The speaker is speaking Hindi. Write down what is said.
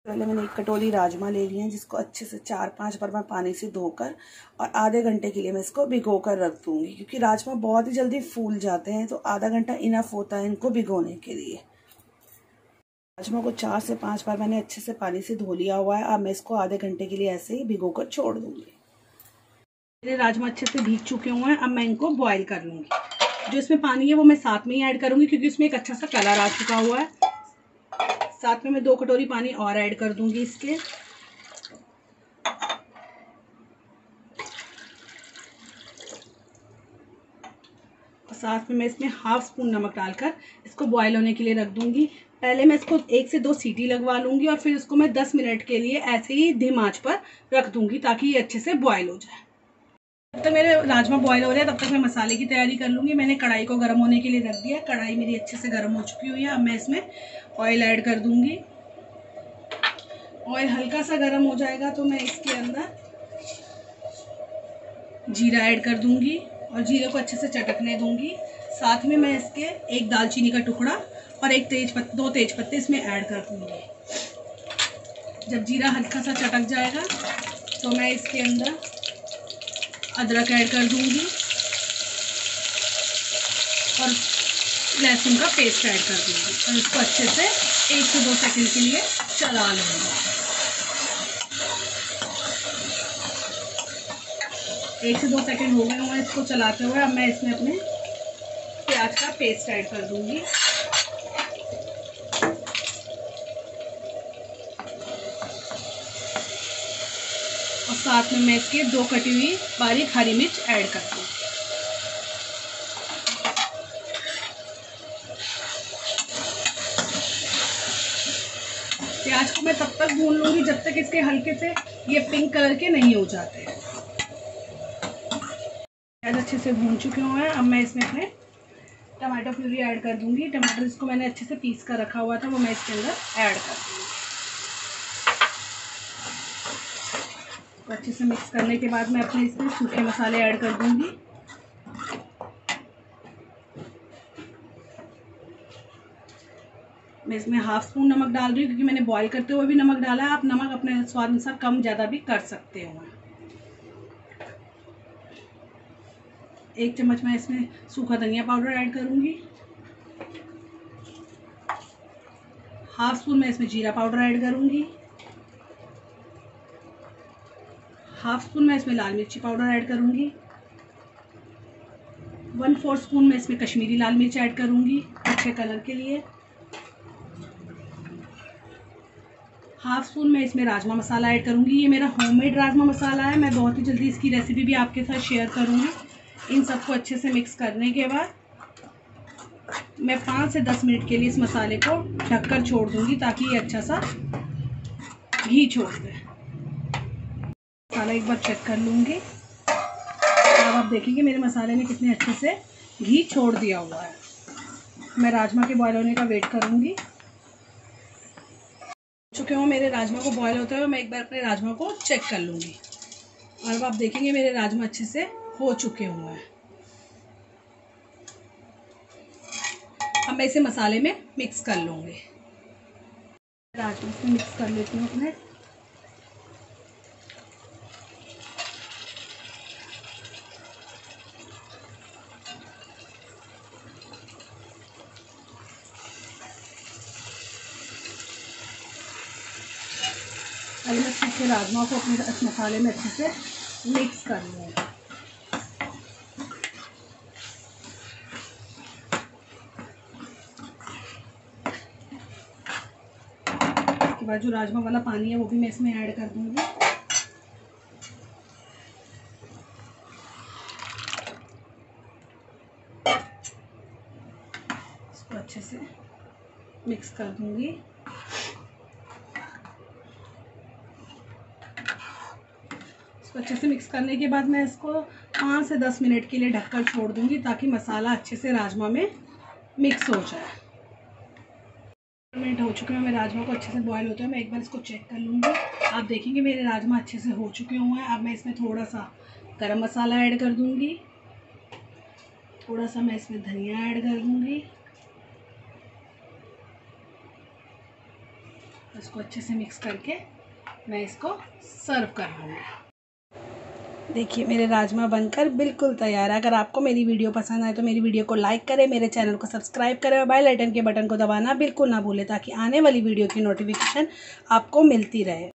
पहले मैंने एक कटोरी राजमा ले लिए हैं, जिसको अच्छे से 4-5 बार मैं पानी से धोकर और आधे घंटे के लिए मैं इसको भिगो कर रख दूंगी, क्योंकि राजमा बहुत ही जल्दी फूल जाते हैं, तो आधा घंटा इनफ होता है इनको भिगोने के लिए। राजमा को 4 से 5 बार मैंने अच्छे से पानी से धो लिया हुआ है। अब मैं इसको आधे घंटे के लिए ऐसे ही भिगो कर छोड़ दूंगी। मेरे राजमा अच्छे से भीग चुके हुए हैं। अब मैं इनको बॉईल कर लूंगी। जो इसमें पानी है वो मैं साथ में ही ऐड करूंगी, क्योंकि इसमें एक अच्छा सा कलर आ चुका हुआ है। साथ में मैं 2 कटोरी पानी और ऐड कर दूंगी इसके। और साथ में मैं इसमें हाफ स्पून नमक डालकर इसको बॉईल होने के लिए रख दूंगी। पहले मैं इसको 1 से 2 सीटी लगवा लूंगी और फिर इसको मैं 10 मिनट के लिए ऐसे ही धीमी आंच पर रख दूंगी, ताकि ये अच्छे से बॉईल हो जाए। जब तक मेरे राजमा बॉईल हो रहे हैं तब तक मैं मसाले की तैयारी कर लूँगी। मैंने कढ़ाई को गर्म होने के लिए रख दिया। कढ़ाई मेरी अच्छे से गर्म हो चुकी हुई है। अब मैं इसमें ऑयल ऐड कर दूँगी। ऑयल हल्का सा गर्म हो जाएगा तो मैं इसके अंदर जीरा ऐड कर दूँगी और जीरे को अच्छे से चटकने दूँगी। साथ में मैं इसके एक दालचीनी का टुकड़ा और 2 तेज पत्ते इसमें ऐड कर दूँगी। जब जीरा हल्का सा चटक जाएगा तो मैं इसके अंदर अदरक ऐड कर दूंगी और लहसुन का पेस्ट ऐड कर दूंगी और इसको अच्छे से 1 से 2 सेकंड के लिए चला लूँगी। 1 से 2 सेकंड हो गए हैं इसको चलाते हुए। अब मैं इसमें अपने प्याज का पेस्ट ऐड कर दूंगी और साथ में मैं इसके 2 कटी हुई बारीक हरी मिर्च ऐड कर दूंगी। प्याज को मैं तब तक भून लूंगी जब तक इसके हल्के से ये पिंक कलर के नहीं हो जाते। प्याज अच्छे से भून चुके हुए हैं। अब मैं इसमें अपने टमाटो प्यूरी ऐड कर दूंगी। टमाटर इसको मैंने अच्छे से पीस कर रखा हुआ था वो मैं इसके अंदर ऐड कर दूंगी। तो अच्छे से मिक्स करने के बाद मैं अपने इसमें सूखे मसाले ऐड कर दूंगी। मैं इसमें हाफ स्पून नमक डाल रही हूँ, क्योंकि मैंने बॉईल करते हुए भी नमक डाला है। आप नमक अपने स्वाद अनुसार कम ज़्यादा भी कर सकते हो। 1 चम्मच मैं इसमें सूखा धनिया पाउडर ऐड करूँगी। हाफ स्पून मैं इसमें जीरा पाउडर ऐड करूँगी। हाफ स्पून मैं इसमें लाल मिर्ची पाउडर ऐड करूँगी। 1/4 स्पून मैं इसमें कश्मीरी लाल मिर्च ऐड करूँगी अच्छे कलर के लिए। हाफ स्पून मैं इसमें राजमा मसाला ऐड करूँगी। ये मेरा होममेड राजमा मसाला है। मैं बहुत ही जल्दी इसकी रेसिपी भी आपके साथ शेयर करूँगी। इन सबको अच्छे से मिक्स करने के बाद मैं 5 से 10 मिनट के लिए इस मसाले को ढककर छोड़ दूँगी, ताकि ये अच्छा सा घी छोड़ दे। मसाला एक बार चेक कर लूँगी। अब आप देखेंगे मेरे मसाले ने कितने अच्छे से घी छोड़ दिया हुआ है। मैं राजमा के बॉयल होने का वेट करूँगी। चुके हो मेरे राजमा को बॉयल होते हुए। मैं एक बार अपने राजमा को चेक कर लूँगी और अब आप देखेंगे मेरे राजमा अच्छे से हो चुके हुए हैं। अब मैं इसे मसाले में मिक्स कर लूँगी। राजमा से मिक्स कर लेती हूँ अपने। अभी मैं सूखे राजमा को अपने मसाले में अच्छे से मिक्स कर लूँगी। उसके बाद जो राजमा वाला पानी है वो भी मैं इसमें ऐड कर दूँगी। इसको अच्छे से मिक्स कर दूँगी। इसको अच्छे से मिक्स करने के बाद मैं इसको 5 से 10 मिनट के लिए ढककर छोड़ दूँगी, ताकि मसाला अच्छे से राजमा में मिक्स हो जाए। मिनट हो चुके हैं। मैं राजमा को अच्छे से बॉईल होते हैं। मैं एक बार इसको चेक कर लूँगी। आप देखेंगे मेरे राजमा अच्छे से हो चुके हुए हैं। अब मैं इसमें थोड़ा सा गरम मसाला ऐड कर दूँगी। थोड़ा सा मैं इसमें धनिया ऐड कर दूँगी। इसको अच्छे से मिक्स करके मैं इसको सर्व कर लूँगी। देखिए मेरे राजमा बनकर बिल्कुल तैयार है। अगर आपको मेरी वीडियो पसंद आए तो मेरी वीडियो को लाइक करें, मेरे चैनल को सब्सक्राइब करें और बेल आइकन के बटन को दबाना बिल्कुल ना भूलें, ताकि आने वाली वीडियो की नोटिफिकेशन आपको मिलती रहे।